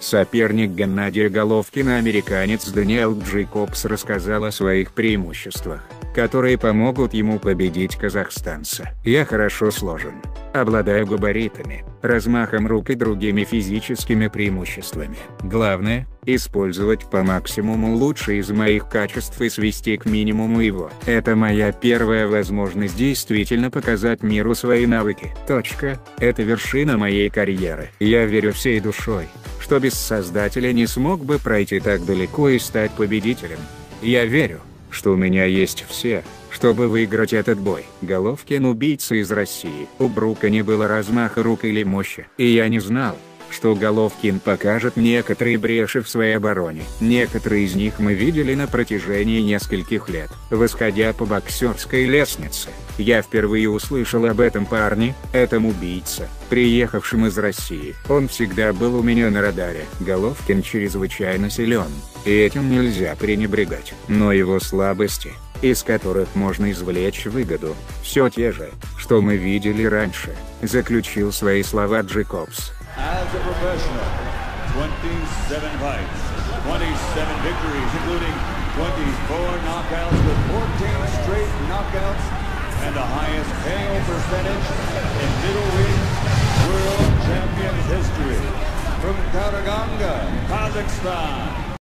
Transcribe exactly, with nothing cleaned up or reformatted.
Соперник Геннадия Головкина, американец Дэниэл Джейкобс, рассказал о своих преимуществах, которые помогут ему победить казахстанца. «Я хорошо сложен, обладаю габаритами, размахом рук и другими физическими преимуществами. Главное – использовать по максимуму лучшие из моих качеств и свести к минимуму его. Это моя первая возможность действительно показать миру свои навыки. Точка. Это вершина моей карьеры. Я верю всей душой, что без создателя не смог бы пройти так далеко и стать победителем. Я верю, что у меня есть все, чтобы выиграть этот бой». Головкин – убийца из России. У Брука не было размаха рук или мощи. И я не знал, что Головкин покажет некоторые бреши в своей обороне. Некоторые из них мы видели на протяжении нескольких лет. Восходя по боксерской лестнице, я впервые услышал об этом парне, этом убийце, приехавшем из России. Он всегда был у меня на радаре. Головкин чрезвычайно силен, и этим нельзя пренебрегать. Но его слабости, из которых можно извлечь выгоду, все те же, что мы видели раньше, заключил свои слова Джейкобс. As a professional, twenty-seven fights, twenty-seven victories, including twenty-four knockouts with fourteen straight knockouts, and the highest K O percentage in middleweight world champion history. From Karaganda, Kazakhstan,